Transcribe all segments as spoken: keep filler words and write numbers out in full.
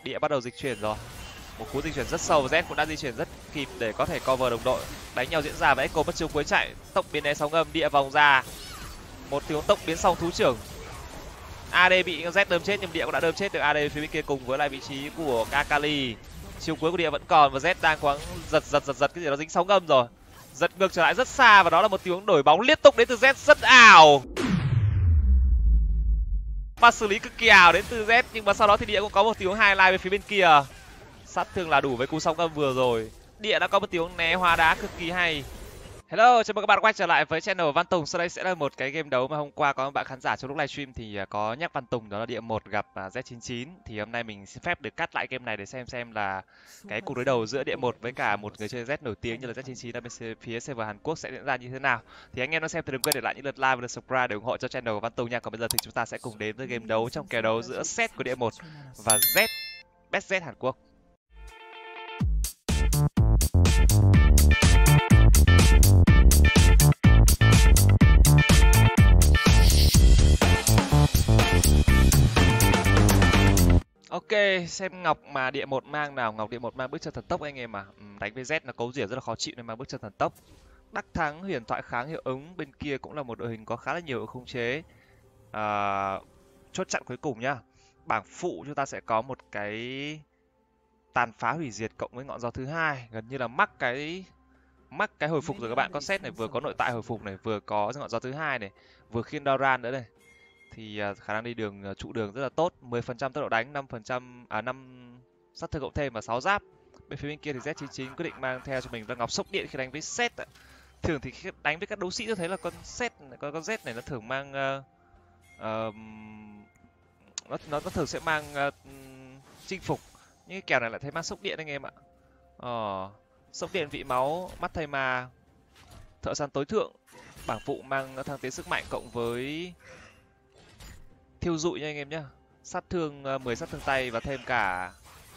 Địa bắt đầu dịch chuyển rồi. Một cú dịch chuyển rất sâu, Z cũng đã di chuyển rất kịp để có thể cover đồng đội. Đánh nhau diễn ra và Echo mất chiêu cuối chạy, tốc biến né sóng âm, Địa vòng ra. Một tiếng tốc biến xong thú trưởng. a đê bị Z đâm chết nhưng Địa cũng đã đâm chết được a đê phía bên kia cùng với lại vị trí của Akali. Chiêu cuối của Địa vẫn còn và Z đang cố gắng giật giật giật giật cái gì đó dính sóng âm rồi. Giật ngược trở lại rất xa và đó là một tiếng đổi bóng liên tục đến từ Z rất ảo. Và xử lý cực kỳ ảo đến từ Z nhưng mà sau đó thì Địa cũng có một tiếng highlight về phía bên kia. Sát thương là đủ với cú sóng âm vừa rồi. Địa đã có một tiếng né hóa đá cực kỳ hay. Hello, chào mừng các bạn quay trở lại với channel Văn Tùng. Sau đây sẽ là một cái game đấu mà hôm qua có một bạn khán giả trong lúc livestream thì có nhắc Văn Tùng, đó là Địa một gặp Z chín chín. Thì hôm nay mình xin phép được cắt lại game này để xem xem là cái cuộc đối đầu giữa Địa một với cả một người chơi Z nổi tiếng như là Z chín chín ở bên phía server Hàn Quốc sẽ diễn ra như thế nào. Thì anh em nó xem thì đừng quên để lại những lượt like và lượt subscribe để ủng hộ cho channel Văn Tùng nha. Còn bây giờ thì chúng ta sẽ cùng đến với game đấu trong kèo đấu giữa set của Địa một và Z Best Z Hàn Quốc. Ok, xem ngọc mà Địa một mang nào. Ngọc Địa một mang bước chân thần tốc anh em à. Ừ, đánh với Z là cấu rỉa rất là khó chịu nên mang bước chân thần tốc. Đắc thắng huyền thoại kháng hiệu ứng, bên kia cũng là một đội hình có khá là nhiều khống chế. À, chốt chặn cuối cùng nhá. Bảng phụ chúng ta sẽ có một cái tàn phá hủy diệt cộng với ngọn gió thứ hai, gần như là mắc cái mắc cái hồi phục rồi các bạn. Có set này vừa có nội tại hồi phục này, vừa có ngọn gió thứ hai này, vừa khiên Doran nữa này. Thì uh, khả năng đi đường uh, trụ đường rất là tốt, mười phần trăm tốc độ đánh, năm phần trăm à năm sát thương cộng thêm và sáu giáp. Bên phía bên kia thì Z chín chín quyết định mang theo cho mình là ngọc sốc điện khi đánh với set. Thường thì khi đánh với các đấu sĩ tôi thấy là con set con con Z này nó thường mang uh, uh, nó, nó nó thường sẽ mang uh, chinh phục, nhưng cái kèo này lại thấy mang sốc điện anh em ạ. Ờ, sốc điện vị máu, mắt thầy ma, thợ săn tối thượng. Bảng phụ mang thăng tiến sức mạnh cộng với thiêu dụi nha anh em nhá. Sát thương mười sát thương tay và thêm cả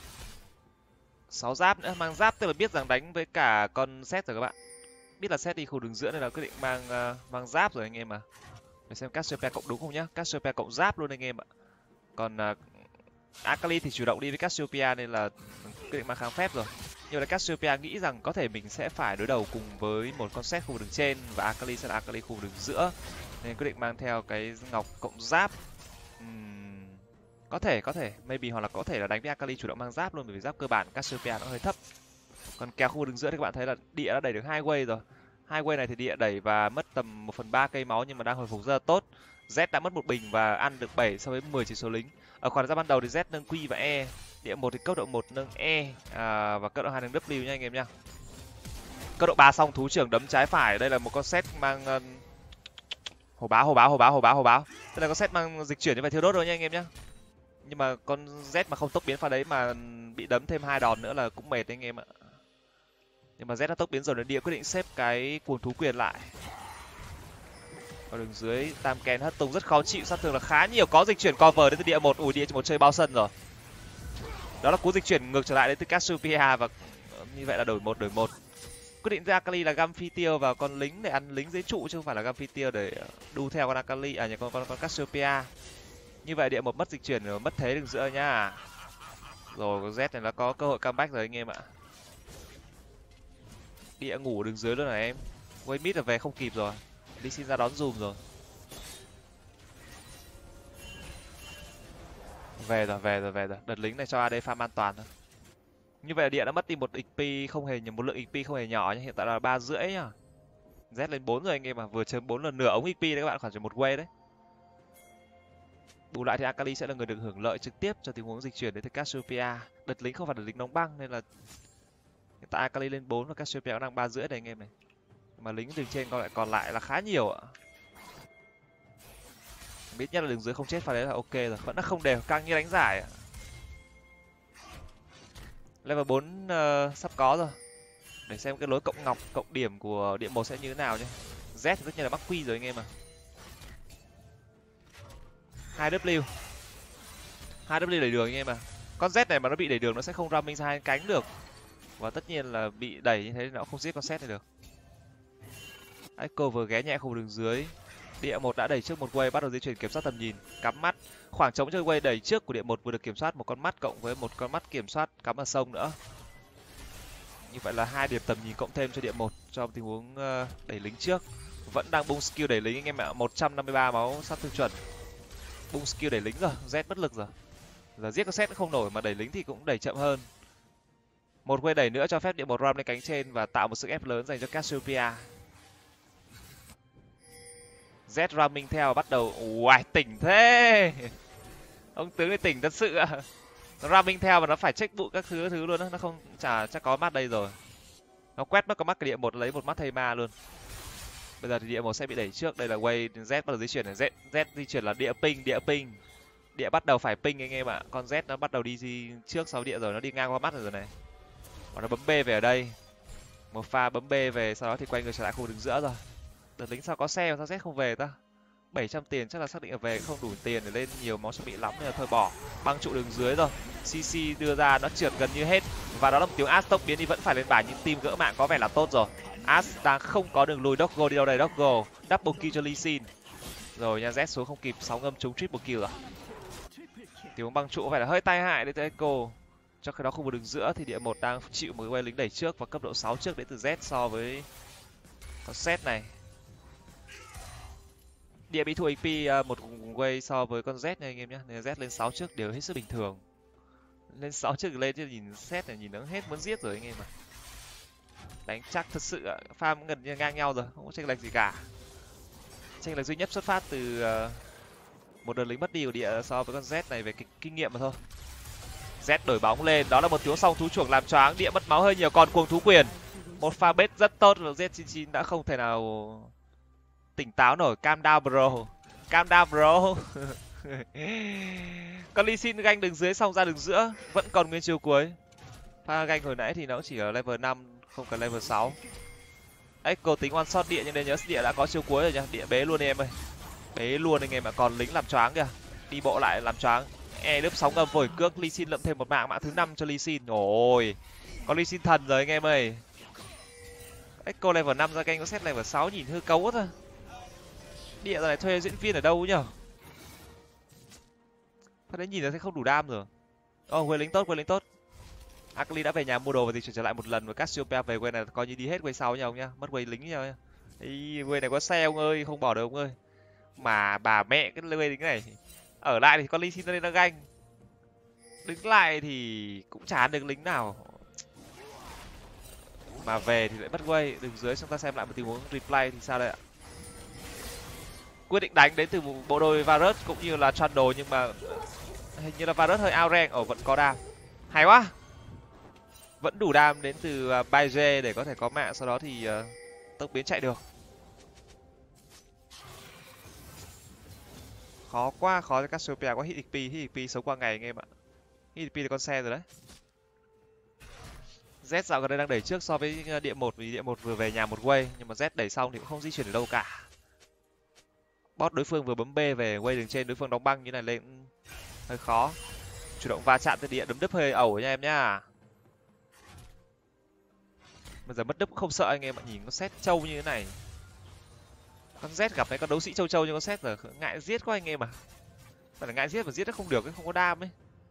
sáu giáp nữa. Mang giáp tức là biết rằng đánh với cả con set rồi các bạn. Biết là set đi khu đường giữa nên là quyết định mang uh, mang giáp rồi anh em à. Để xem Cassiopeia cộng đúng không nhá. Cassiopeia cộng giáp luôn anh em ạ. Còn uh, Akali thì chủ động đi với Cassiopeia nên là quyết định mang kháng phép rồi. Nhưng mà Cassiopeia nghĩ rằng có thể mình sẽ phải đối đầu cùng với một con set khu đường trên và Akali sẽ là Akali khu đường giữa, nên quyết định mang theo cái ngọc cộng giáp. Uhm, có thể có thể maybe hoặc là có thể là đánh với Akali chủ động mang giáp luôn, bởi vì giáp cơ bản Cassiopeia nó hơi thấp. Còn kèo khu đường giữa thì các bạn thấy là Địa đã đẩy được hai wave rồi. Hai wave này thì Địa đẩy và mất tầm một phần ba cây máu nhưng mà đang hồi phục rất là tốt. Z đã mất một bình và ăn được bảy so với mười chỉ số lính. Ở khoảng ra ban đầu thì Z nâng Q và E. Địa một thì cấp độ một nâng E à, và cấp độ hai nâng W nha anh em nhá. Cấp độ ba xong thú trưởng đấm trái phải. Đây là một con set mang uh, hồ báo hồ báo hồ báo hồ báo hồ báo. Đây là con set mang dịch chuyển như vậy thiêu đốt rồi nha anh em nhá. Nhưng mà con Z mà không tốc biến pha đấy mà bị đấm thêm hai đòn nữa là cũng mệt anh em ạ. Nhưng mà Z đã tốc biến rồi nên Địa quyết định xếp cái cuồng thú quyền lại. Ở đường dưới tam ken hất tung rất khó chịu, sát thương là khá nhiều, có dịch chuyển cover đến từ Địa một. Ui, Địa một chơi bao sân rồi. Đó là cú dịch chuyển ngược trở lại đến từ Cassiopeia và như vậy là đổi một đổi một. Quyết định ra Akali là găm phi tiêu vào con lính để ăn lính dưới trụ chứ không phải là găm phi tiêu để đu theo con Akali à nhà con con con Cassiopeia. Như vậy Địa một mất dịch chuyển rồi, mất thế đường giữa nhá. Rồi con Z này nó có cơ hội comeback rồi anh em ạ. Địa ngủ đường dưới luôn này em. Quay mid là về không kịp rồi. Đi xin ra đón dùm rồi. Về rồi, về rồi, về rồi. Đợt lính này cho a đê farm an toàn thôi. Như vậy là Địa đã mất đi một ích pê không hề một lượng ích pê không hề nhỏ nhá. Hiện tại là ba rưỡi nhá. Z lên bốn rồi anh em à, vừa chấm bốn lần nửa ống ích pê đấy các bạn, khoảng chừng một wave đấy. Bù lại thì Akali sẽ là người được hưởng lợi trực tiếp cho tình huống dịch chuyển đến từ Cassiopeia. Đợt lính không phải đợt lính đóng băng nên là hiện tại Akali lên bốn và Cassiopeia đang ba rưỡi này anh em này. Mà lính đường trên còn lại còn lại là khá nhiều ạ. Biết nhất là đường dưới không chết pha đấy là ok rồi, vẫn là không đều, căng như đánh giải ạ. Level bốn uh, sắp có rồi. Để xem cái lối cộng ngọc, cộng điểm của Địa một sẽ như thế nào nhé. Z thì tất nhiên là mắc quy rồi anh em à. hai W. hai W đẩy đường anh em à. Con Z này mà nó bị đẩy đường nó sẽ không ra minh ra hai cánh được. Và tất nhiên là bị đẩy như thế nó không giết con set này được. Echo vừa ghé nhẹ khu đường dưới. Địa một đã đẩy trước một wave, bắt đầu di chuyển kiểm soát tầm nhìn, cắm mắt. Khoảng trống cho wave đẩy trước của địa một vừa được kiểm soát một con mắt cộng với một con mắt kiểm soát cắm ở sông nữa. Như vậy là hai điểm tầm nhìn cộng thêm cho địa một trong tình huống đẩy lính trước. Vẫn đang bung skill đẩy lính anh em ạ, một trăm năm mươi ba máu sát thương chuẩn. Bung skill đẩy lính rồi, Z mất lực rồi. Giờ giết các set cũng không nổi mà đẩy lính thì cũng đẩy chậm hơn. Một wave đẩy nữa cho phép địa một ram lên cánh trên và tạo một sức ép lớn dành cho Cassiopeia. Z ramming theo bắt đầu. Uầy, tỉnh thế. Ông tướng này tỉnh thật sự ạ. Nó ramming theo và nó phải check vụ các thứ thứ luôn đó, nó không chả chắc có mắt đây rồi. Nó quét mất có mắt cái địa một lấy một mắt thầy ma luôn. Bây giờ thì địa một sẽ bị đẩy trước, đây là wave Z bắt đầu di chuyển này, Z Z di chuyển là địa ping, địa ping. Địa bắt đầu phải ping anh em ạ. Con Z nó bắt đầu đi gì trước sau địa rồi, nó đi ngang qua mắt rồi này. Và nó bấm B về ở đây. Một pha bấm B về, sau đó thì quay người trở lại khu vực đứng giữa rồi. Đợt lính sao có xe mà sao Z không về ta? bảy trăm tiền chắc là xác định là về, không đủ tiền để lên nhiều máu chuẩn bị lắm nên là thôi bỏ. Băng trụ đường dưới rồi. xê xê đưa ra nó trượt gần như hết. Và đó là một tiếng As tốc biến đi vẫn phải lên bài, nhưng team gỡ mạng có vẻ là tốt rồi. As đang không có đường lùi, Doggo đi đâu đây, Doggo. Double kill cho Lee Sin. Rồi nha, Z xuống không kịp, sáu ngâm trúng triple kill rồi. Tiếng băng trụ phải là hơi tai hại đấy tới Echo. Trong khi đó khu vực đường giữa thì địa một đang chịu một cái lính đẩy trước và cấp độ sáu trước đến từ Z so với con set này. Địa bị thua hát pê một wave so với con Z này anh em nhé, nên Z lên sáu trước đều hết sức bình thường. Lên sáu trước lên chứ nhìn set này nhìn nó hết muốn giết rồi anh em ạ. Đánh chắc thật sự ạ, farm gần như ngang nhau rồi, không có chênh lệch gì cả. Chênh lệch duy nhất xuất phát từ một đợt lính mất đi của địa so với con Z này về kinh nghiệm mà thôi. Z đổi bóng lên, đó là một tiếng song thú chuồng làm choáng, địa mất máu hơi nhiều, còn cuồng thú quyền. Một pha bait rất tốt và Z chín chín đã không thể nào tỉnh táo nổi. Calm down bro, calm down bro. Con Lee Sin ganh đường dưới xong ra đường giữa, vẫn còn nguyên chiều cuối. Pha ganh hồi nãy thì nó chỉ ở level năm, không cần level sáu. Echo tính one shot địa nhưng nên nhớ địa đã có chiều cuối rồi nha, địa bế luôn em ơi. Bế luôn anh em ạ, còn lính làm choáng kìa. Đi bộ lại làm choáng. E lớp sóng ngầm vội cước, Lee Sin lượm thêm một mạng, mạng thứ năm cho Lee Sin. Ôi, có Lee Sin thần rồi anh em ơi. Echo level năm ra canh có set level sáu nhìn hư cấu thôi. Địa giờ này thuê diễn viên ở đâu nhở? Phát đấy nhìn là thấy không đủ đam rồi. Ồ, oh, lính tốt, quên lính tốt. Akali đã về nhà mua đồ và di chuyển trở lại một lần, và Cassiopeia về quay này coi như đi hết quay sau nha ông nhá, mất quay lính nha. Ý, quay này có xe ông ơi, không bỏ được ông ơi. Mà bà mẹ cái quay lính này. Ở lại thì con Lee Sin lên nó ganh. Đứng lại thì cũng chả được lính nào. Mà về thì lại mất quay. Đường dưới chúng ta xem lại một tình huống replay thì sao đây ạ? Quyết định đánh đến từ bộ đôi Varus cũng như là Trundle, nhưng mà hình như là Varus hơi out rank. Ồ, vẫn có đam. Hay quá. Vẫn đủ đam đến từ uh, Baije để có thể có mạng, sau đó thì uh, tốc biến chạy được. Khó quá, khó cho Cassiopeia có hit ích pê, hit ích pê sống qua ngày anh em ạ. Hit ích pê là con xe rồi đấy. Z dạo gần đây đang đẩy trước so với địa một vì địa một vừa về nhà một wave, nhưng mà Z đẩy xong thì cũng không di chuyển được đâu cả. Bot đối phương vừa bấm B về, wave đường trên đối phương đóng băng như này lên hơi khó. Chủ động va chạm tới địa, đấm đứt hơi ẩu nha em nhá. Bây giờ mất đứt cũng không sợ anh em ạ, nhìn con set trâu như thế này. Con Z gặp mấy con đấu sĩ châu châu như con set rồi ngại giết quá anh em à. Phải là ngại giết mà giết nó không được, không có đam ấy.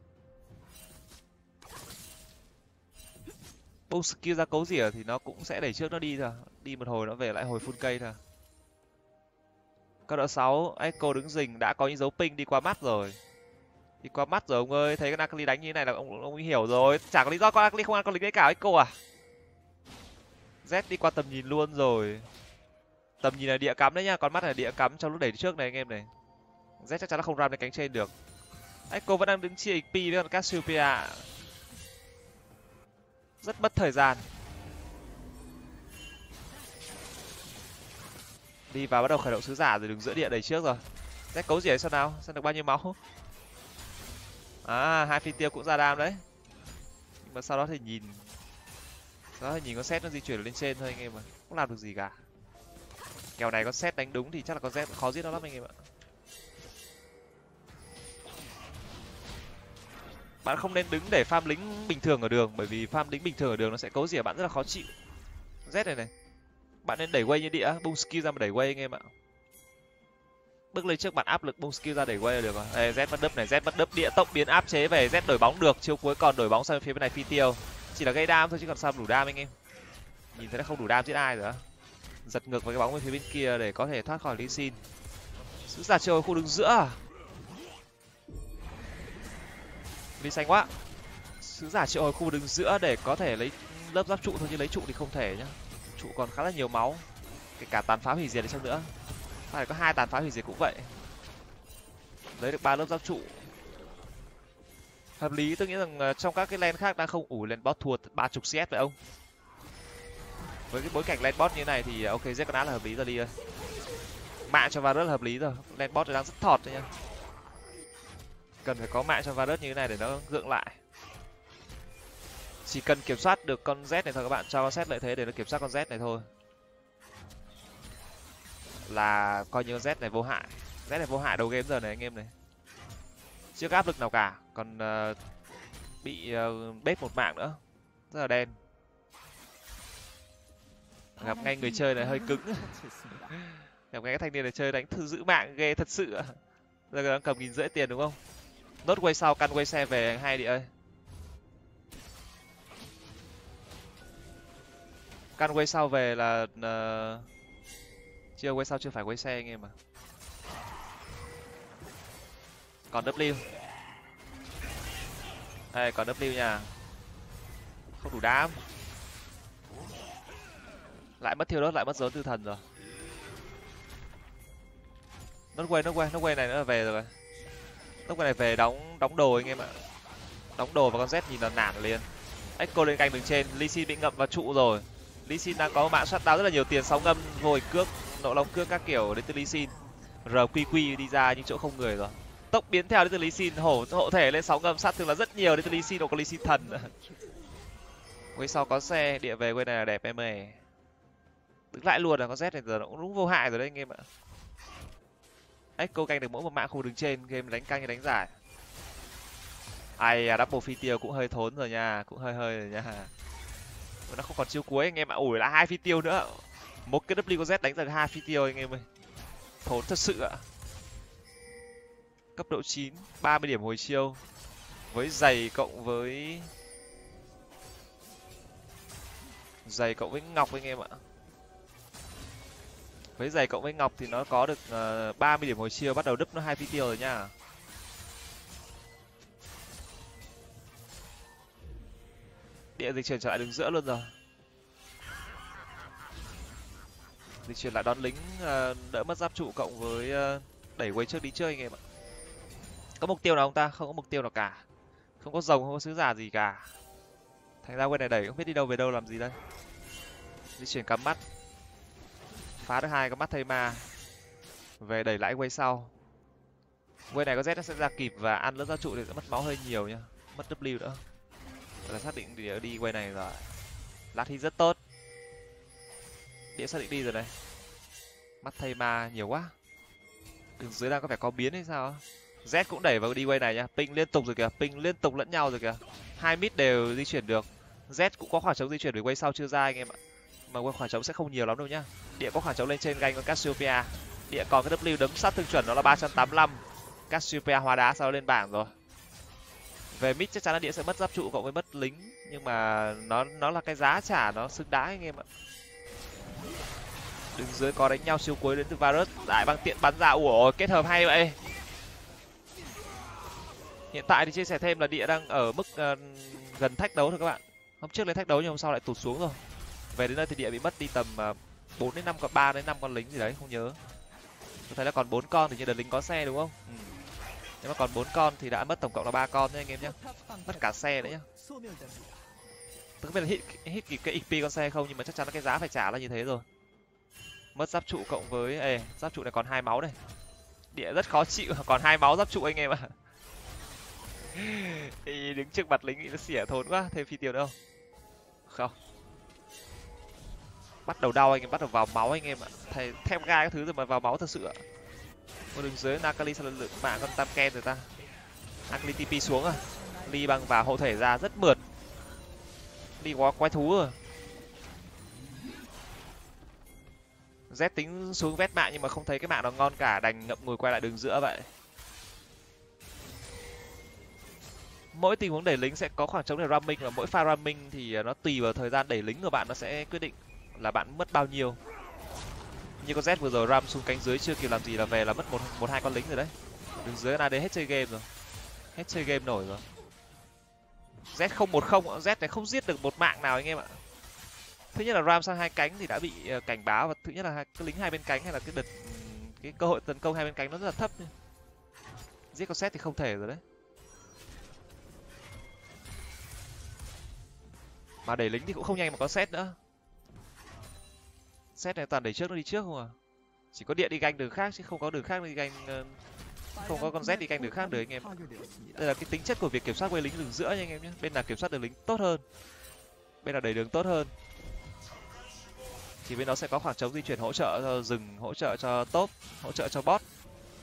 Bông skill ra cấu rỉa thì nó cũng sẽ đẩy trước nó đi thôi, đi một hồi nó về lại hồi full cây thôi. Cấp độ sáu Echo đứng rình đã có những dấu ping đi qua mắt rồi. Đi qua mắt rồi ông ơi, thấy con Akali đánh như thế này là ông ông hiểu rồi, chẳng có lý do con Akali không ăn con lính đấy cả Echo à. Z đi qua tầm nhìn luôn rồi. Tầm nhìn là địa cắm đấy nhá, con mắt là địa cắm trong lúc đẩy trước này anh em này. Z chắc chắn là không ram lên cánh trên được. Echo vẫn đang đứng chia ích pê với con Cassiopeia. Rất mất thời gian. Đi vào bắt đầu khởi động sứ giả rồi, đứng giữa địa đẩy trước rồi. Z cấu rỉa xem nào, xem được bao nhiêu máu. À, hai phi tiêu cũng ra đam đấy. Nhưng mà sau đó thì nhìn sau đó thì nhìn con set nó di chuyển lên trên thôi anh em ạ, không làm được gì cả. Kèo này con set đánh đúng thì chắc là con Z khó giết nó lắm anh em ạ. Bạn không nên đứng để farm lính bình thường ở đường, bởi vì farm lính bình thường ở đường nó sẽ cấu rỉa bạn rất là khó chịu. Z này này, bạn nên đẩy quay như địa, bung skill ra mà đẩy quay anh em ạ. Bước lên trước bạn áp lực bung skill ra để quay là được rồi. Đây, Z mất đúp này, Z mất đúp, địa tốc biến áp chế về, Z đổi bóng được, chiêu cuối còn đổi bóng sang phía bên này phi tiêu. Chỉ là gây đam thôi chứ còn sao đủ đam anh em. Nhìn thấy nó không đủ đam giết ai rồi á. Giật ngược với cái bóng bên phía bên kia để có thể thoát khỏi Lee Sin. Sứ giả triệu hồi khu đứng giữa à? Lee xanh quá. Sứ giả triệu hồi khu đứng giữa để có thể lấy lớp giáp trụ thôi, chứ lấy trụ thì không thể nhá. Trụ còn khá là nhiều máu. Kể cả tàn phá hủy diệt đi chăng nữa. Phải có hai tàn phá hủy diệt cũng vậy. Lấy được ba lớp giáp trụ. Hợp lý, tôi nghĩ rằng trong các cái lane khác đang không ủ lane bot thua ba mươi xê ét vậy ông. Với cái bối cảnh lane bot như này thì ok, giết con át là hợp lý rồi đi ơi. Mạng cho Varus là hợp lý rồi, lane bot đang rất thọt thôi nha. Cần phải có mạng cho Varus như thế này để nó gượng lại. Chỉ cần kiểm soát được con Z này thôi các bạn, cho con set lợi thế để nó kiểm soát con Z này thôi. Là coi như con Z này vô hại. Z này vô hại đầu game giờ này anh em này. Chưa có áp lực nào cả, còn uh, bị uh, bết một mạng nữa. Rất là đen. Gặp ngay người chơi này hơi cứng. Gặp ngay cái thanh niên này chơi đánh thư giữ mạng ghê thật sự. Giờ đang cầm nghìn rưỡi tiền đúng không? Nốt quay sau căn quay xe về hay đi ơi. Căn quay sau về là uh... chưa quay sau chưa phải quay xe anh em mà. Còn W. Đây còn W nha. Không đủ đám. Lại mất thiêu đốt, lại mất dấu tư thần rồi. Nó quay, nó quay, nó quay này nữa là về rồi. Nó quay này về đóng đóng đồ anh em ạ. Đóng đồ và con Z nhìn là nản liền. Echo lên canh đường trên, Lee Sin bị ngậm vào trụ rồi. Lee Sin đang có mạng shutdown rất là nhiều tiền, sóng ngâm, vô hình cước, nộ long cước các kiểu đến từ Lee Sin. rờ quy quy đi ra những chỗ không người rồi. Tốc biến theo đến từ Lee Sin, hổ hộ thể lên sóng ngâm sát thương là rất nhiều đến từ Lee Sin, còn có Lee Sin thần. Quay sau có xe, địa về quay này là đẹp em ơi. Đứng lại luôn là con Z này giờ nó cũng đúng vô hại rồi đấy anh em ạ. Echo canh được mỗi một mạng khu đứng trên, game đánh canh hay đánh giải. Ai à, double phi tiêu cũng hơi thốn rồi nha, cũng hơi hơi rồi nha. Nó không còn chiêu cuối anh em ạ. Ủi là hai phi tiêu nữa. Một cái W con Z đánh được hai phi tiêu anh em ơi. Thốn thật sự ạ. Cấp độ chín, ba mươi điểm hồi chiêu. Với giày cộng với giày cộng với ngọc anh em ạ. Với giày cộng với ngọc thì nó có được uh, ba mươi điểm hồi chiêu, bắt đầu đúp nó hai phi tiêu rồi nha. Địa dịch chuyển trở lại đứng giữa luôn rồi. Dịch chuyển lại đón lính, uh, đỡ mất giáp trụ cộng với uh, đẩy quay trước đi chơi anh em ạ. Có mục tiêu nào không ta? Không có mục tiêu nào cả. Không có rồng, không có sứ giả gì cả. Thành ra quay này đẩy không biết đi đâu về đâu làm gì đây. Di chuyển cắm mắt. Phá được hai cái mắt thây ma. Về đẩy lại quay sau. Quay này có Z nó sẽ ra kịp và ăn lớp giáp trụ thì sẽ mất máu hơi nhiều nha. Mất W nữa. Là xác định địa đi quay này rồi. Lát thì rất tốt. Địa xác định đi rồi này. Mắt thây ma nhiều quá. Đường dưới đang có vẻ có biến hay sao? Z cũng đẩy vào đi quay này nha. Ping liên tục rồi kìa, ping liên tục lẫn nhau rồi kìa. Hai mid đều di chuyển được. Z cũng có khoảng trống di chuyển để quay sau chưa ra anh em ạ. Mà quay khoảng trống sẽ không nhiều lắm đâu nhá. Địa có khoảng trống lên trên ganh con Cassiopeia. Địa còn cái W đấm sát thương chuẩn nó là ba trăm tám mươi lăm. Cassiopeia hóa đá sau đó lên bảng rồi. Về mid chắc chắn là địa sẽ mất giáp trụ cộng với mất lính, nhưng mà nó nó là cái giá trả nó xứng đáng anh em ạ. Đứng dưới có đánh nhau siêu cuối đến từ Varus, đại băng tiện bắn ra. Ủa kết hợp hay vậy. Hiện tại thì chia sẻ thêm là địa đang ở mức uh, gần thách đấu thôi các bạn. Hôm trước lên thách đấu nhưng hôm sau lại tụt xuống rồi. Về đến nơi thì địa bị mất đi tầm uh, bốn đến năm con, ba đến năm con lính gì đấy không nhớ. Tôi thấy là còn bốn con thì như đợt lính có xe đúng không? Ừ. Nếu mà còn bốn con thì đã mất tổng cộng là ba con nha anh em nhé. Mất cả xe đấy nhá. Tôi không biết là hit, hit cái, cái ích pê con xe không, nhưng mà chắc chắn là cái giá phải trả là như thế rồi. Mất giáp trụ cộng với ê, giáp trụ này còn hai máu này. Địa rất khó chịu, còn hai máu giáp trụ anh em ạ. Thì đứng trước mặt lính nó xỉa thốn quá, thêm phi tiêu đâu. Không. Bắt đầu đau anh em, bắt đầu vào máu anh em ạ. Thầy thép gai các thứ rồi mà vào máu thật sự ạ. Một đường dưới Nakali sao lượng mạng con tam ken rồi ta. Nakali tê pê xuống à. Ly băng vào hộ thể ra rất mượt. Ly quá quái thú rồi. Z tính xuống vét mạng nhưng mà không thấy cái mạng nó ngon cả, đành ngậm ngùi quay lại đường giữa vậy. Mỗi tình huống đẩy lính sẽ có khoảng trống để ramming, và mỗi pha ramming thì nó tùy vào thời gian đẩy lính của bạn, nó sẽ quyết định là bạn mất bao nhiêu. Như con Z vừa rồi ram xuống cánh dưới chưa kịp làm gì là về là mất một một hai con lính rồi đấy. Đường dưới a đê hết chơi game rồi, hết chơi game nổi rồi. Z không một không, Z này không giết được một mạng nào anh em ạ. Thứ nhất là ram sang hai cánh thì đã bị cảnh báo, và thứ nhất là cái lính hai bên cánh hay là cái đợt cái cơ hội tấn công hai bên cánh nó rất là thấp. Giết con Z thì không thể rồi đấy. Mà đẩy lính thì cũng không nhanh mà có set nữa. Set này toàn đẩy trước nó đi trước không à. Chỉ có điện đi ganh đường khác chứ không có đường khác đi ganh, không có con Z đi ganh đường khác được anh em. Đây là cái tính chất của việc kiểm soát quay lính đường giữa nha anh em nhé. Bên nào kiểm soát đường lính tốt hơn, bên nào đẩy đường tốt hơn thì bên đó sẽ có khoảng trống di chuyển hỗ trợ cho rừng, hỗ trợ cho top, hỗ trợ cho bot.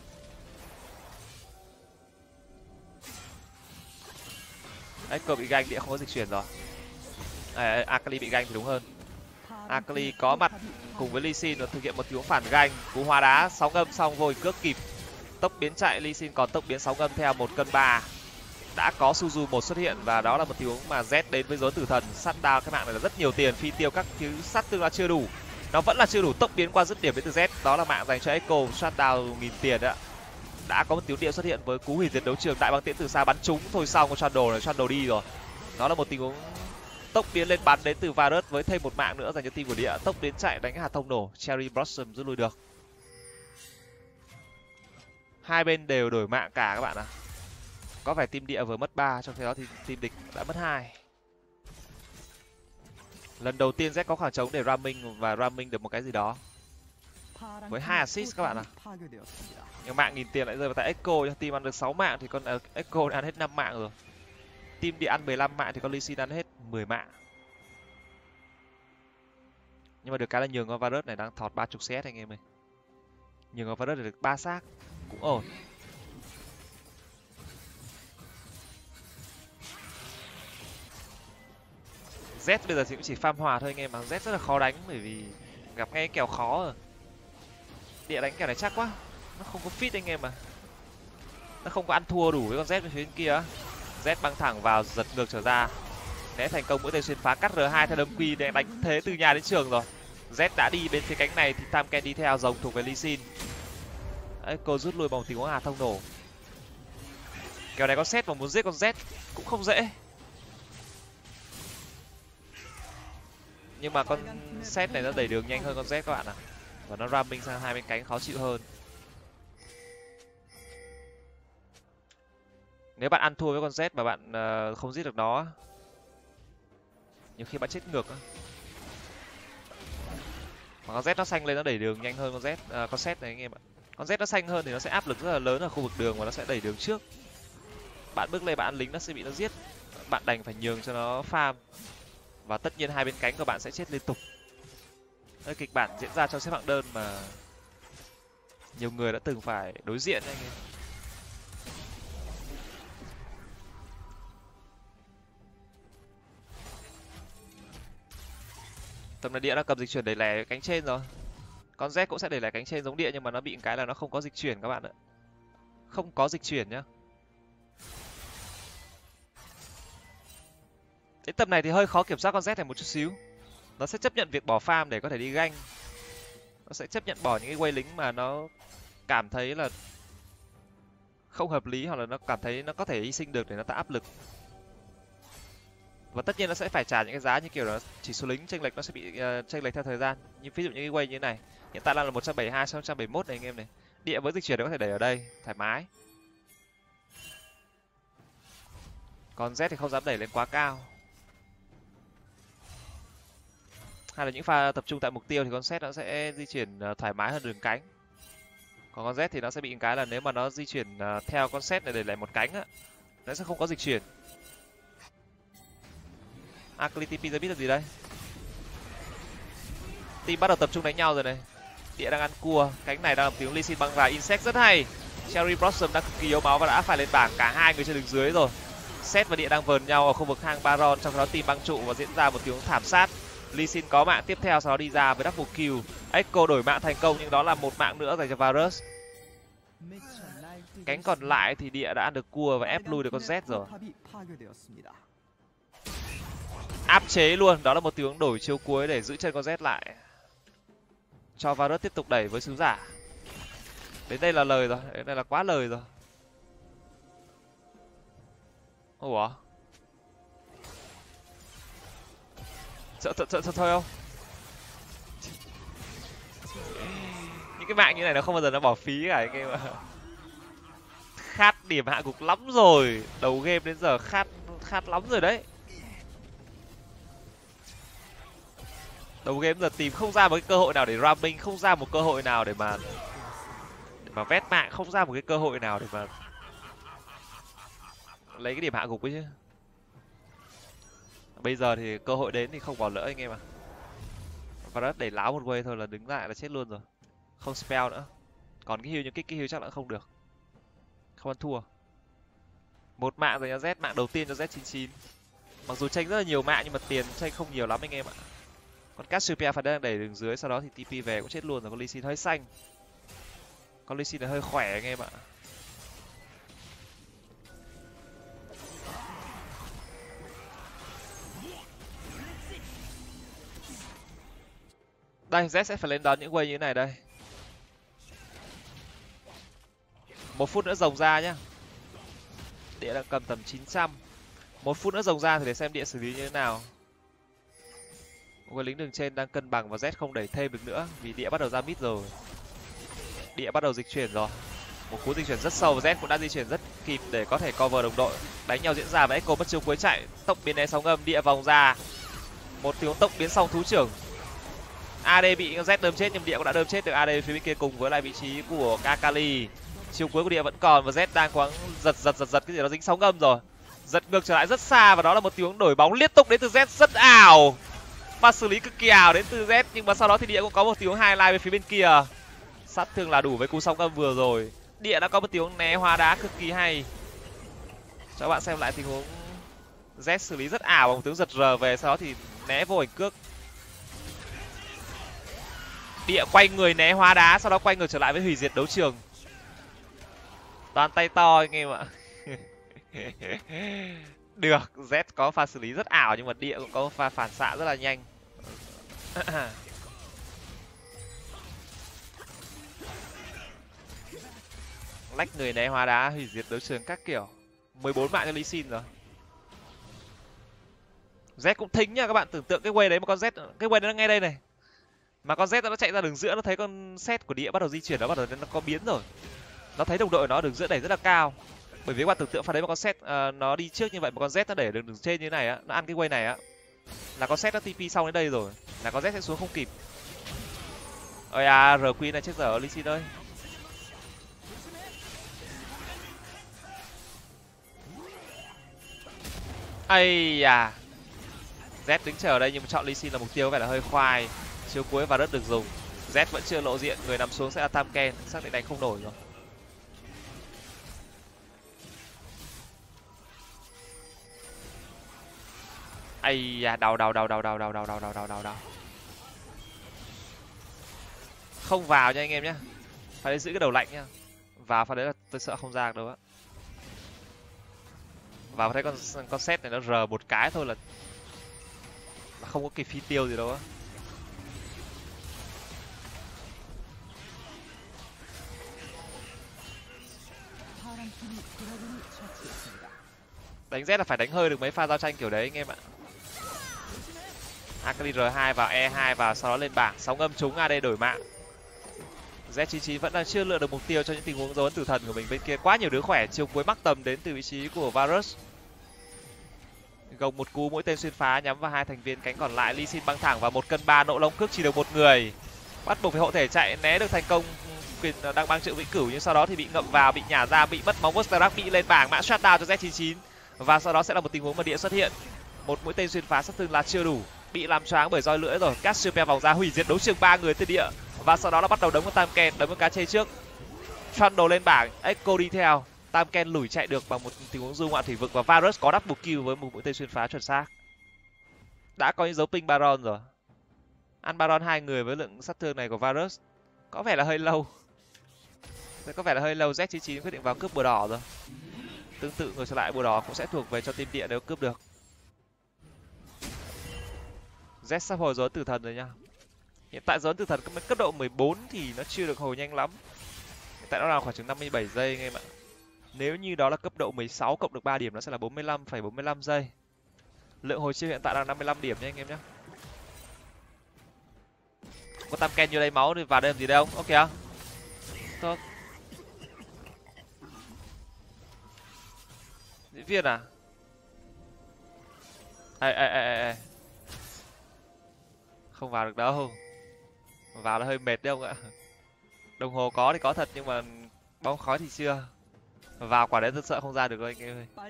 Echo bị ganh, địa không có dịch chuyển rồi. À, Akali bị ganh thì đúng hơn. Akali có mặt cùng với Lee Sin và thực hiện một tình huống phản ganh, cú hóa đá sóng âm xong vội cước kịp tốc biến chạy. Lee Sin còn tốc biến sóng âm theo một cân ba. Đã có Suzu một xuất hiện và đó là một tình huống mà Z đến với dấu tử thần. Sát down cái mạng này là rất nhiều tiền, phi tiêu các thứ sát tương là chưa đủ, nó vẫn là chưa đủ tốc biến qua dứt điểm đến từ Z. Đó là mạng dành cho Echo, sát down nghìn tiền ạ. Đã có một tiếng địa xuất hiện với cú hủy diệt đấu trường, đại băng tiễn từ xa bắn trúng thôi xong con Trundle này, Trundle đi rồi. Đó là một tình huống tốc biến lên bắn đến từ Varus với thêm một mạng nữa dành cho team của địa. Tốc biến chạy đánh hạt thông nổ, Cherry Blossom rút lui được. Hai bên đều đổi mạng cả các bạn ạ. À. Có vẻ team địa vừa mất ba, trong khi đó thì team địch đã mất hai. Lần đầu tiên Z có khoảng trống để ramming và ramming được một cái gì đó. Với hai assist các bạn ạ. À. Nhưng mạng nghìn tiền lại rơi vào tay Echo, team ăn được sáu mạng thì con Echo đã ăn hết năm mạng rồi. Team địa ăn mười lăm mạng thì con Lee Sin ăn hết mười mạng. Nhưng mà được cái là nhường con Varus này đang thọt ba mươi xê ét anh em ơi. Nhường con Varus được ba xác cũng ổn. Z bây giờ thì cũng chỉ farm hòa thôi anh em, mà Z rất là khó đánh bởi vì gặp ngay kèo khó rồi. Địa đánh kèo này chắc quá, nó không có fit anh em mà. Nó không có ăn thua đủ với con Z bên phía bên kia. Z băng thẳng vào giật ngược trở ra. Né thành công mũi tên xuyên phá, cắt R hai theo đấm quy để đánh thế từ nhà đến trường rồi. Z đã đi bên phía cánh này thì Tam Ken đi theo, rồng thuộc về Lee Sin. Echo rút lui bằng tình huống hạt thông nổ. Kèo này có set mà muốn giết con Z cũng không dễ. Nhưng mà con set này nó đẩy đường nhanh hơn con Z các bạn ạ. À. Và nó ramming sang hai bên cánh khó chịu hơn. Nếu bạn ăn thua với con Z mà bạn uh, không giết được nó, nhiều khi bạn chết ngược. Mà con Z nó xanh lên nó đẩy đường nhanh hơn con Z, uh, con set này anh em ạ. Con Z nó xanh hơn thì nó sẽ áp lực rất là lớn ở khu vực đường và nó sẽ đẩy đường trước. Bạn bước lên bạn ăn lính nó sẽ bị nó giết. Bạn đành phải nhường cho nó farm. Và tất nhiên hai bên cánh của bạn sẽ chết liên tục. Đây kịch bản diễn ra trong xếp hạng đơn mà nhiều người đã từng phải đối diện anh em. Tầm này địa đã cầm dịch chuyển đẩy lẻ cánh trên rồi. Con Z cũng sẽ đẩy lẻ cánh trên giống địa nhưng mà nó bị một cái là nó không có dịch chuyển các bạn ạ. Không có dịch chuyển nhá. Đến tầm này thì hơi khó kiểm soát con Z này một chút xíu. Nó sẽ chấp nhận việc bỏ farm để có thể đi ganh. Nó sẽ chấp nhận bỏ những cái quay lính mà nó cảm thấy là không hợp lý, hoặc là nó cảm thấy nó có thể hy sinh được để nó tạo áp lực. Và tất nhiên nó sẽ phải trả những cái giá như kiểu là chỉ số lính chênh lệch nó sẽ bị uh, chênh lệch theo thời gian. Như ví dụ những cái quay như thế này, hiện tại là một trăm bảy mươi hai, một trăm bảy mươi mốt này anh em này. Địa với dịch chuyển có thể đẩy ở đây thoải mái. Còn Z thì không dám đẩy lên quá cao. Hay là những pha tập trung tại mục tiêu thì con Z nó sẽ di chuyển thoải mái hơn đường cánh. Còn con Z thì nó sẽ bị một cái là nếu mà nó di chuyển theo con Z này để lại một cánh á, nó sẽ không có dịch chuyển. Akali tê pê ra biết là gì đây? Team bắt đầu tập trung đánh nhau rồi này. Địa đang ăn cua, cánh này đang làm tiếng Lee Sin băng vào, Insect rất hay. Cherry Blossom đang cực kỳ yếu máu và đã phải lên bảng, cả hai người trên đường dưới rồi. Set và Địa đang vờn nhau ở khu vực hang Baron, trong đó team băng trụ và diễn ra một tiếng thảm sát. Lee Sin có mạng tiếp theo, sau đó đi ra với double kill. Echo đổi mạng thành công nhưng đó là một mạng nữa dành cho Varus. Cánh còn lại thì địa đã ăn được cua và ép lui được con Z rồi. Áp chế luôn, đó là một tình huống đổi chiêu cuối để giữ chân con Z lại. Cho Varus tiếp tục đẩy với sứ giả. Đến đây là lời rồi, đến đây là quá lời rồi. Ủa? Sợ sợ sợ, sợ thôi không? Những cái mạng như này nó không bao giờ nó bỏ phí cả cái game mà. Khát điểm hạ gục lắm rồi, đầu game đến giờ khát khát lắm rồi đấy. Đầu game giờ tìm không ra một cái cơ hội nào để ramming, không ra một cơ hội nào để mà để mà vét mạng, không ra một cái cơ hội nào để mà lấy cái điểm hạ gục ấy chứ. Bây giờ thì cơ hội đến thì không bỏ lỡ anh em à. Và đất đẩy láo một way thôi là đứng lại là chết luôn rồi. Không spell nữa. Còn cái heal những cái cái heal chắc là không được. Không ăn thua. Một mạng rồi cho Z, mạng đầu tiên cho Z chín chín. Mặc dù tranh rất là nhiều mạng nhưng mà tiền tranh không nhiều lắm anh em ạ. Còn Cassiopeia phải đang đẩy đường dưới, sau đó thì tê pê về cũng chết luôn rồi. Con Lee Sin hơi xanh. Con Lee Sin là hơi khỏe anh em ạ. Đây, Z sẽ phải lên đón những wave như thế này đây. Một phút nữa rồng ra nhá. Địa đang cầm tầm chín trăm. Một phút nữa rồng ra thì để xem địa xử lý như thế nào. Người lính đường trên đang cân bằng và Z không đẩy thêm được nữa vì địa bắt đầu ra mid rồi. Địa bắt đầu dịch chuyển rồi. Một cú dịch chuyển rất sâu và Z cũng đã di chuyển rất kịp để có thể cover đồng đội. Đánh nhau diễn ra và Echo mất chiêu cuối chạy. Tốc biến né sóng âm, địa vòng ra. Một tiếng tốc biến xong thú trưởng. a đê bị Z đơm chết nhưng địa cũng đã đơm chết được a đê phía bên kia cùng với lại vị trí của Akali. Chiêu cuối của địa vẫn còn và Z đang cố giật giật giật giật cái gì đó dính sóng âm rồi. Giật ngược trở lại rất xa và đó là một tiếng đổi bóng liên tục đến từ Z rất ảo. Và xử lý cực kỳ ảo đến từ Z nhưng mà sau đó thì địa cũng có một tiếng highlight bên phía bên kia. Sát thương là đủ với cú sóng âm vừa rồi. Địa đã có một tiếng né hóa đá cực kỳ hay. Cho các bạn xem lại tình huống Z xử lý rất ảo bằng một tiếng giật R về, sau đó thì né vô ảnh cước. Địa quay người né hóa đá, sau đó quay ngược trở lại với hủy diệt đấu trường. Toàn tay to anh em ạ. Được, Z có pha xử lý rất ảo nhưng mà địa cũng có pha phản xạ rất là nhanh. Lách người né hóa đá, hủy diệt đấu trường các kiểu. mười bốn mạng cho Lee Sin rồi. Z cũng thính nha các bạn, tưởng tượng cái way đấy mà con Z, cái way đấy nó ngay đây này. Mà con Z nó chạy ra đường giữa, nó thấy con set của địa bắt đầu di chuyển, nó bắt đầu nó có biến rồi. Nó thấy đồng đội nó đường giữa đẩy rất là cao. Bởi vì các bạn tưởng tượng pha đấy mà con set uh, nó đi trước như vậy mà con Z nó đẩy đường đường trên như này á, nó ăn cái way này á, là con set nó tê pê xong đến đây rồi, là con Z sẽ xuống không kịp. Ơi à, R Queen này chết dở Lee Sin ơi. Ây à. Z đứng chờ ở đây nhưng mà chọn Lee Sin là mục tiêu, vậy là hơi khoai. Chiêu cuối và rất được dùng. Z vẫn chưa lộ diện, người nằm xuống sẽ là Tam Ken, xác định đánh không nổi rồi. Ây da, đau đau đau đau đau đau đau đau đau đau đau đau. Không vào nha anh em nhá. Phải để giữ cái đầu lạnh nhá. Vào pha đấy là tôi sợ không ra được đâu á. Vào thấy con con set này nó R một cái thôi là, là không có kịp phi tiêu gì đâu á. Đánh Z là phải đánh hơi được mấy pha giao tranh kiểu đấy anh em ạ. Akali R hai vào E hai vào, sau đó lên bảng sóng âm trúng a đê đổi mạng. Z chín chín vẫn đang chưa lựa được mục tiêu cho những tình huống dấu ấn tử thần của mình. Bên kia quá nhiều đứa khỏe, chiều cuối mắc tầm đến từ vị trí của Varus. Gồng một cú mũi tên xuyên phá nhắm vào hai thành viên cánh còn lại. Lee Sin băng thẳng và một cân ba nộ long cước chỉ được một người. Bắt buộc phải hộ thể chạy né được thành công. Quyền đang băng trự vĩnh cửu nhưng sau đó thì bị ngậm vào, bị nhả ra, bị mất máu. Mustarak bị lên bảng, mã shutdown cho Z chín chín. Và sau đó sẽ là một tình huống mà địa xuất hiện. Một mũi tên xuyên phá sát thương là chưa đủ, bị làm choáng bởi roi lưỡi rồi. Cassiopeia vòng ra hủy diệt đấu trường ba người từ địa và sau đó là bắt đầu đấm con Tam Ken, đấm con cá chê trước. Trundle lên bảng, Echo đi theo. Tam Ken lủi chạy được bằng một tình huống du ngoạn thủy vực và Varus có double kill với một mũi tên xuyên phá chuẩn xác. Đã có những dấu ping Baron rồi. Ăn Baron hai người với lượng sát thương này của Varus có vẻ là hơi lâu. Có vẻ là hơi lâu. Z chín chín quyết định vào cướp bùa đỏ rồi. Tương tự ngược trở lại, bùa đỏ cũng sẽ thuộc về cho team địa nếu cướp được. Z sắp hồi dấu tử thần rồi nha. Hiện tại dấu tử thần cấp độ mười bốn thì nó chưa được hồi nhanh lắm. Hiện tại nó là khoảng chừng năm mươi bảy giây anh em ạ. Nếu như đó là cấp độ mười sáu cộng được ba điểm nó sẽ là bốn mươi lăm phẩy bốn mươi lăm giây. Lượng hồi chiêu hiện tại là năm mươi lăm điểm nha anh em nhé. Có tam ken như lấy máu thì vào đây làm gì đâu. Ok. Tốt. Diễn viên à? Ê, ê, ê, ê. Không vào được đâu. Vào là hơi mệt đấy ông ạ. Đồng hồ có thì có thật nhưng mà bóng khói thì chưa. Vào quả đấy rất sợ không ra được rồi anh em ơi.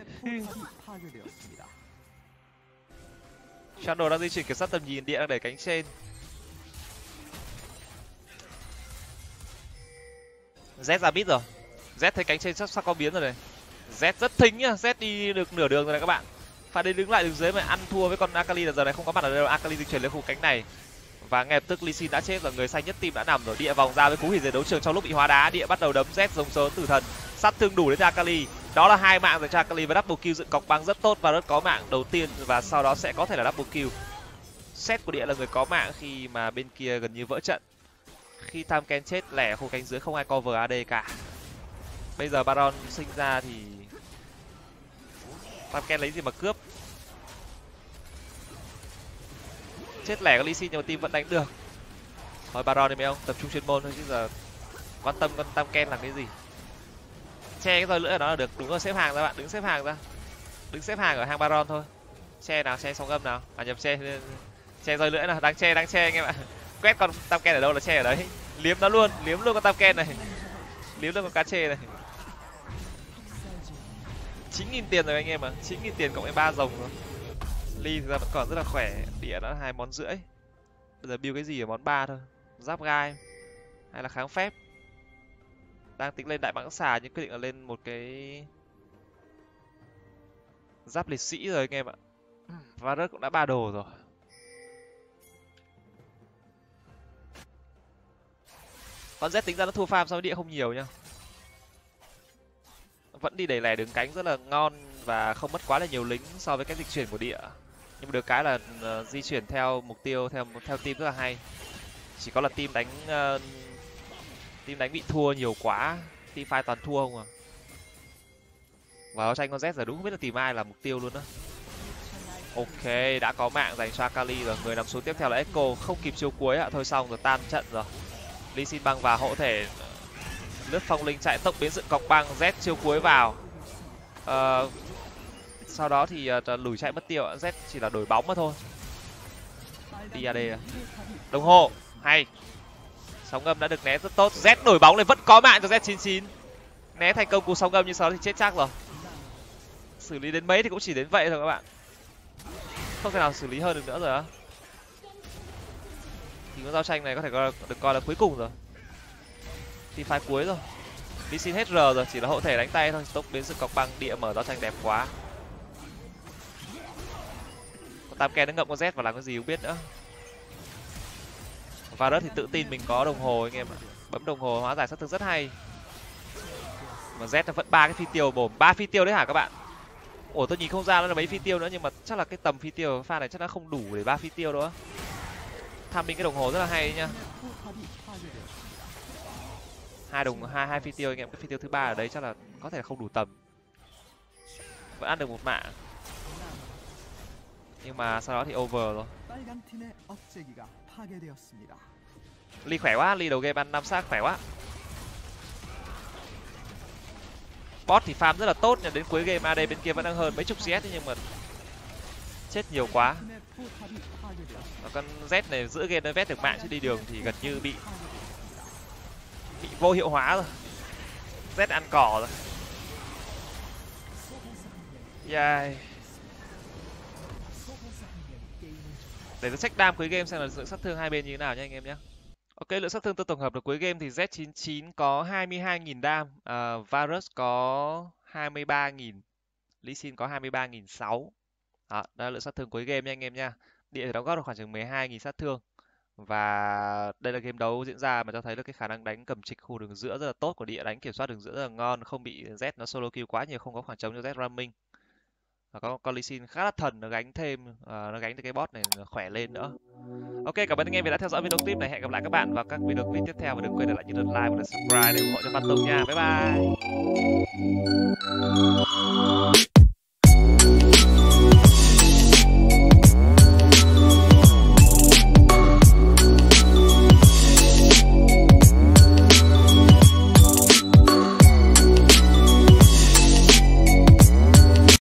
Shadow đang di chuyển kiểm soát tầm nhìn, địa đang đẩy cánh trên. Z ra bít rồi. Z thấy cánh trên sắp sắp có biến rồi này. Z rất thính nhá, Z đi được nửa đường rồi này các bạn. Phải đi đứng lại đường dưới mà ăn thua với con Akali là giờ này không có mặt ở đâu. Akali di chuyển lên khu cánh này. Và ngay lập tức Lee Sin đã chết và người xanh nhất team đã nằm rồi. Địa vòng ra với cú hủy diệt đấu trường trong lúc bị hóa đá. Địa bắt đầu đấm Z giống số tử thần. Sát thương đủ đến cho Akali. Đó là hai mạng rồi cho Akali và double kill dựng cọc băng rất tốt và rất có mạng đầu tiên và sau đó sẽ có thể là double kill. Set của Địa là người có mạng khi mà bên kia gần như vỡ trận. Khi Tham Ken chết lẻ khu cánh dưới không ai cover a đê cả. Bây giờ Baron sinh ra thì Tham Ken lấy gì mà cướp. Chết lẻ có Lee Sin nhưng mà team vẫn đánh được. Thôi Baron đi mấy ông, tập trung chuyên môn thôi chứ giờ quan tâm con Tam Ken làm cái gì. Che cái roi lưỡi ở đó là được. Đúng rồi, xếp hàng ra bạn, đứng xếp hàng ra. Đứng xếp hàng ở hang Baron thôi. Che nào, che sóng âm nào. À nhập che che roi lưỡi nào, đang che đang che anh em ạ. Quét con Tam Ken ở đâu là che ở đấy. Liếm nó luôn, liếm luôn con Tam Ken này. Liếm luôn con cá chê này. chín nghìn tiền rồi anh em ạ. chín nghìn tiền cộng với ba rồng rồi. Lee thực ra vẫn còn rất là khỏe. Địa đã hai món rưỡi. Bây giờ build cái gì ở món ba thôi. Giáp gai hay là kháng phép. Đang tính lên đại bảng xà nhưng quyết định là lên một cái giáp liệt sĩ rồi anh em ạ. Varus cũng đã ba đồ rồi. Con Z tính ra nó thua farm so với Địa không nhiều nha. Vẫn đi đẩy lẻ đường cánh rất là ngon và không mất quá là nhiều lính so với cách dịch chuyển của Địa. Nhưng mà được cái là uh, di chuyển theo mục tiêu theo theo team rất là hay. Chỉ có là team đánh uh, team đánh bị thua nhiều quá, team fight toàn thua không à. Và nó tranh con Z giờ đúng không biết là tìm ai là mục tiêu luôn đó. Ok, đã có mạng dành cho Akali rồi. Người nằm xuống tiếp theo là Echo, không kịp chiêu cuối ạ. Thôi xong rồi, tan trận rồi. Lee Sin băng vào hộ thể, lướt phong linh chạy tốc biến dựng cọc băng, Z chiêu cuối vào. Uh, sau đó thì uh, lùi chạy mất tiêu, Z chỉ là đổi bóng mà thôi. Đi a đê à. Đồng hồ hay, sóng âm đã được né rất tốt. Z đổi bóng này vẫn có mạng cho Z chín chín, né thành công cú sóng âm nhưng sau đó thì chết chắc rồi. Xử lý đến mấy thì cũng chỉ đến vậy thôi các bạn, không thể nào xử lý hơn được nữa rồi á. Thì con giao tranh này có thể coi, được coi là cuối cùng rồi, thì phái cuối rồi. Lee Sin hết R rồi, chỉ là hộ thể đánh tay thôi. Tốc biến sự cọc băng, Địa mở giao tranh đẹp quá. Con Tam Ken nó ngậm con Z và làm cái gì không biết nữa. Varus thì tự tin mình có đồng hồ anh em ạ. Bấm đồng hồ hóa giải sát thương rất hay. Mà Z nó vẫn ba cái phi tiêu bồm, ba phi tiêu đấy hả các bạn? Ủa tôi nhìn không ra nó là mấy phi tiêu nữa, nhưng mà chắc là cái tầm phi tiêu pha này chắc nó không đủ để ba phi tiêu đâu á. Tham minh cái đồng hồ rất là hay nhá. Hai đồng hai hai phi tiêu anh em, cái phi tiêu thứ ba ở đấy chắc là có thể là không đủ tầm. Vẫn ăn được một mạng. Nhưng mà sau đó thì over rồi. Lee khỏe quá, Lee đầu game ăn năm xác khỏe quá. Bot thì farm rất là tốt, nhưng đến cuối game a đê bên kia vẫn đang hơn mấy chục xê ét nhưng mà chết nhiều quá. Và con Z này giữa game nó vét được mạng chứ đi đường thì gần như bị bị vô hiệu hóa rồi. Z ăn cỏ rồi. Yeah. Để tôi check đam cuối game xem là lượng sát thương hai bên như thế nào nha anh em nhé. Ok, lượng sát thương tôi tổng hợp được cuối game thì Z chín chín có hai mươi hai nghìn đam, uh, Varus có hai mươi ba nghìn, Lee Sin có hai mươi ba nghìn sáu trăm. Đó, đó là lượng sát thương cuối game nha anh em nha. Địa thì đóng góp được khoảng chừng mười hai nghìn sát thương. Và đây là game đấu diễn ra mà cho thấy được cái khả năng đánh cầm trịch khu đường giữa rất là tốt của Địa, đánh kiểm soát đường giữa rất là ngon, không bị Z nó solo kill quá nhiều, không có khoảng trống cho Z roaming. Và có con Lee Sin khá là thần, nó gánh thêm, ờ, nó gánh được cái boss này nó khỏe lên nữa. Ok, cảm ơn anh em vì đã theo dõi video clip này. Hẹn gặp lại các bạn vào các video clip tiếp theo và đừng quên để lại những lượt like và lượt subscribe để ủng hộ cho Văn Tùng nha. Bye bye.